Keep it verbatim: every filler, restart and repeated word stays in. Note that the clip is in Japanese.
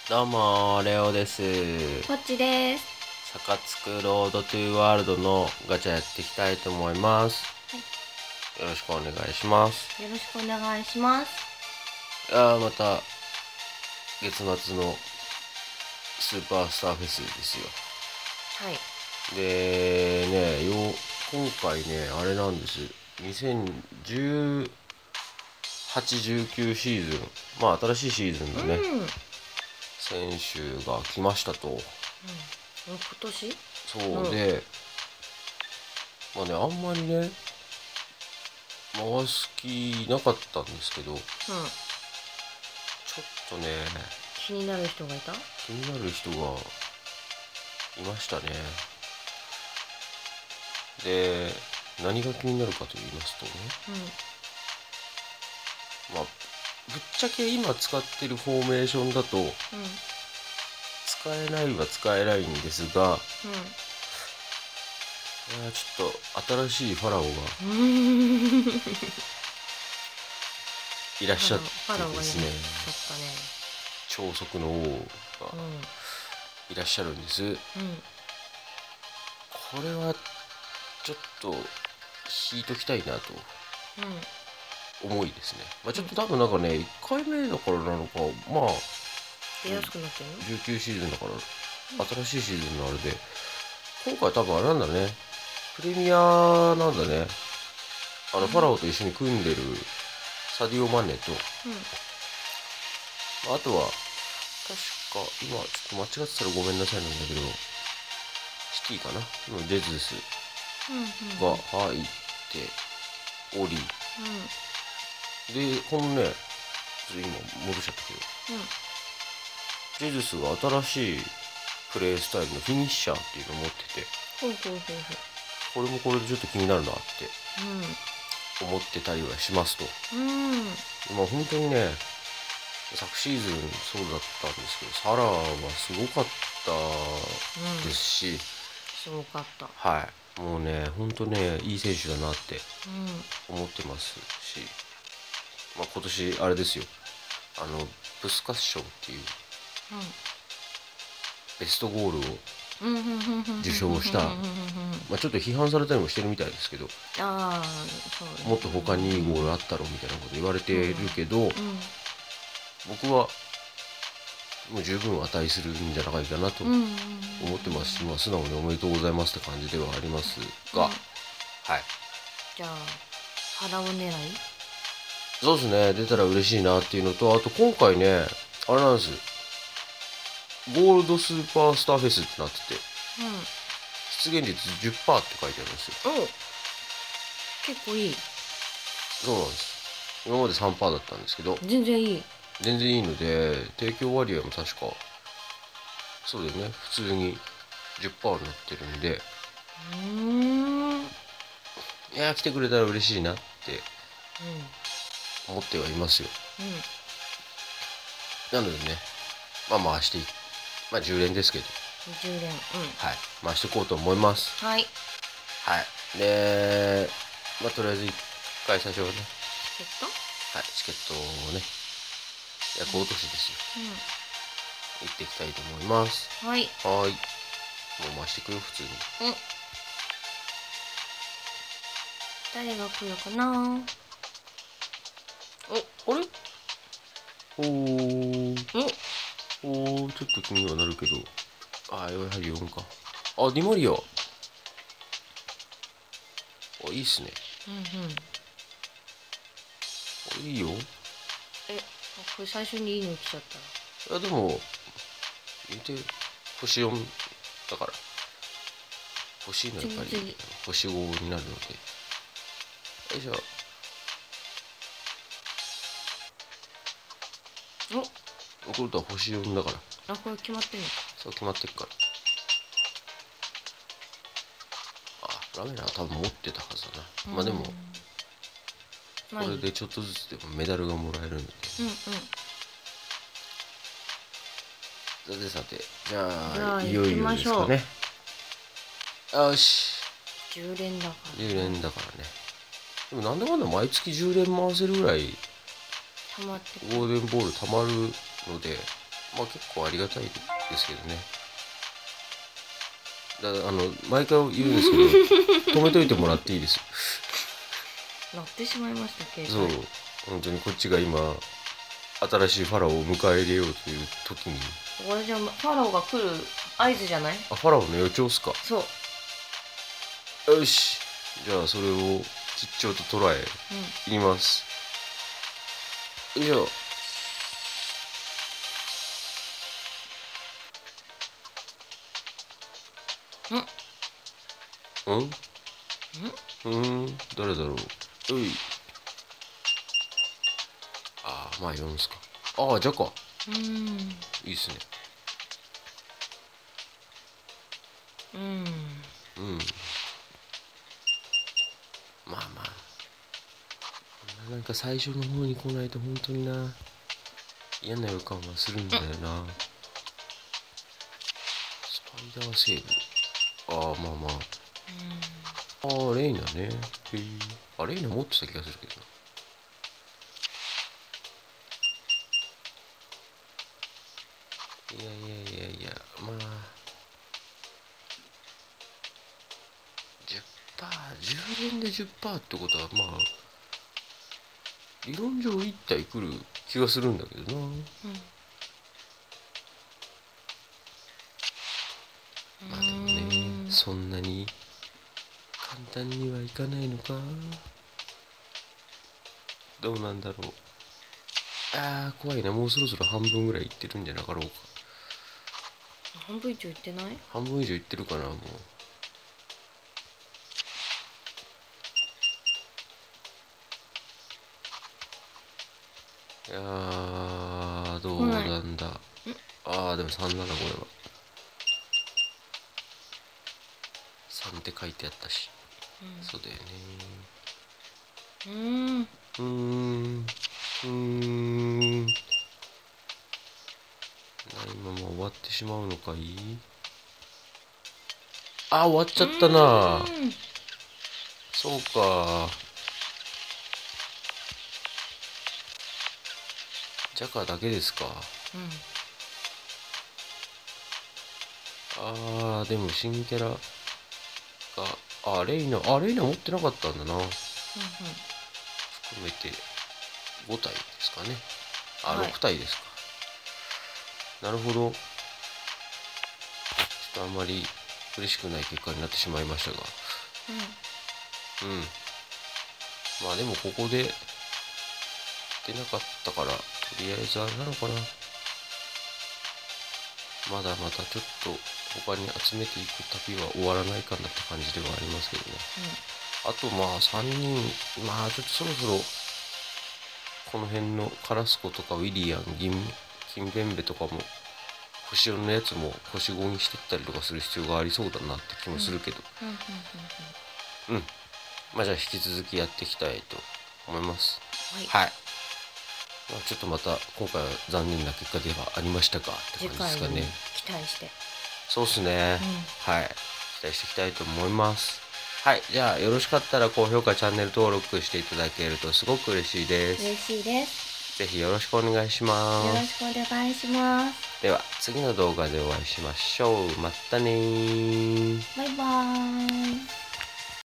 どうもレオです。 こっちです。 サカツクロードトゥーワールドのガチャやっていきたいと思います、 はい、 よろしくお願いします。 よろしくお願いします。 いやーまた月末のスーパースターフェスですよ。 はい。 でねよ今回ねあれなんです。にせんじゅうはち、じゅうきゅうシーズン、まあ新しいシーズンのね、 うん。うん。 選手が来ましたと。 もう今年？ そううんで、まあねあんまりね回す気なかったんですけど、ちょうん。 っとね気になる人がいた？ 気になる人がいましたね。で何が気になるかと言いますとね、まあぶっちゃけ今使ってるフォーメーションだとうん。うん。 使えないは使えないんですが、 うん。 いやちょっと新しいファラオがうーん。 いらっしゃってファラオがいらっしですね、 ゃったね。 超速の王がういらっしゃるんです。 ん。うん。 これはちょっと引いときたいなと思いですね。まあ、ちょっと多分なんかね、いっかいめだからなのか、まあ、 出やすくなってるの？ じゅうきゅうシーズンだから、新しいシーズンのあれで、今回多分あれなんだね、プレミアなんだね。あの、ファラオと一緒に組んでるサディオ・マネと、あとは、確か、今、ちょっと間違ってたらごめんなさいなんだけど、シティかなのジェズスうん。うん。 が入っており、で、このね、ちょっと今戻しちゃったけど、ジェズスが新しいプレイスタイルのフィニッシャーっていうのを持ってて、 ほうほうほうこれもこれでちょっと気になるなってほ思ってたりはしますと。 う。うん。うん。 まあ本当にね、昨シーズンそうだったんですけど、サラはすごかったですし、 すごかった。 はい、もうね、本当ね、いい選手だなってう思ってますし、まあ今年あれですよ、あの、ブスカッションっていうベストゴールをん。うん。うん。うん。 受賞した、 うん。 まあ、ちょっと批判されたりもしてるみたいですけど、 ああ、そうね。 もっと他にいいゴールあったろみたいなこと言われてるけど、 うん。 僕はもう十分値するんじゃないかなとうん。 思ってますし、まあ、素直におめでとうございますって感じではありますが、 うんはい、 じゃあ、腹を狙い？ そうですね、出たら嬉しいなっていうのと、あと今回ね、あれなんです、ゴールドスーパースターフェスってなってて、出現率 じゅっパーセント って書いてあるんですよ。 うん。お、結構いい。 そうなんです。今まで さんパーセント だったんですけど、 全然いい。 全然いいので、提供割合も確か、そうだよね、普通に じゅっパーセント になってるんで、 うーん。うん。 いやー来てくれたら嬉しいなって思ってはいますよ。なのでね、まあ回していまあじゅう連ですけど、 じゅう連。うん。 はい、回していこうと思います。 はい。 はい。で、まあとりあえず一回最初はね、 チケット？ はい、チケットをね、役落としですよ。行っていきたいと思います。 うん。はい。 はーい。もう回していくよ、普通に。 うん。誰が来るかな？ お、あれおー。 お、 おー、ちょっと気にはなるけど。あー、やはりよんか。あ、ディマリア。あ、いいっすね。 うんうん。 あ、いいよ。 え、これ最初にいいの来ちゃっいや、でも、言うて、星よんだから。欲しいのはやっぱり次々 星ごになるので。はい、じゃあ、 た。 これとは星よんだから。 お、あ、これ決まってんの？ そう決まってっから。あ、ラメラは多分持ってたはずだな。まあでも、 まあいい。 これでちょっとずつでもメダルがもらえるので。 うんうん。 さてさて、じゃじゃああ、いよいよですかね。よし。 じゅう連だからじゅう連だからね。でもなんだかんだ毎月じゅう連回せるぐらい溜まってくる。 ゴールデンボール溜まるので、 まあ結構ありがたいですけどね。だあの毎回言うんですけど止めといてもらっていいですよ。 鳴ってしまいました携そう帯。 本当にこっちが今新しいファラオを迎え入れようという時に。 これじゃファラオが来る合図じゃない？ あ、ファラオの予兆っすか。 そう。 よし、じゃあそれを吉兆と捉え、 うん、 いきます。よいしょ。うんうんうん、誰だろう。うい。ああ、まあ読むんすか。ああ、じゃか。 うん。 いいっすね。 うん。 うん。まあまあ。なんか最初の方に来ないと本当にな、嫌な予感はするんだよな。スパイダーセール。ああ、まあまあ。ああ、レイナね。へえ。あ、レイナ持ってた気がするけどな。いやいやいやいや、まあ。じゅっパーセント、じゅう連で じゅっパーセント ってことは、まあ、理論上いち体来る気がするんだけどな。うん。まあでもね、そんなに簡単にはいかないのか。どうなんだろう。ああ、怖いな。もうそろそろ半分ぐらいいってるんじゃなかろうか。 半分以上いってない？ 半分以上いってるかな、もう。いやー、どうなんだ。ああ、でもさんだな、これは。さんって書いてあったし。うん、そうだよね。うーん。うーん。うーん。ないまま終わってしまうのかい。あ、終わっちゃったな。そうか。ジャカだけですか。うん。あー、でも新キャラが、あ、レイナ、あ、レイナ持ってなかったんだな。うんうん。含めてご体ですかね。あ、はい、ろく体ですか。なるほど。ちょっとあんまり嬉しくない結果になってしまいましたが。うん。うん。まあでもここで出なかったから、とりあえずあれなのかな。まだまだちょっと他に集めていく旅は終わらないかなって感じではありますけどね。うん、あとまあさんにん、まあちょっとそろそろこの辺のカラスコとかウィリアン、銀、金ベンベとかも星よんのやつも星ごにしてったりとかする必要がありそうだなって気もするけど。うん。まあじゃあ引き続きやっていきたいと思います。はい。はい、まあ、ちょっとまた今回は残念な結果ではありましたかって感じですかね。 期待して。 そうっすね、うん、はい、期待していきたいと思います。はい、じゃあよろしかったら高評価、チャンネル登録していただけるとすごく嬉しいです。 嬉しいです。 ぜひよろしくお願いします。 よろしくお願いします。 では次の動画でお会いしましょう。またねー。 バイバーイ。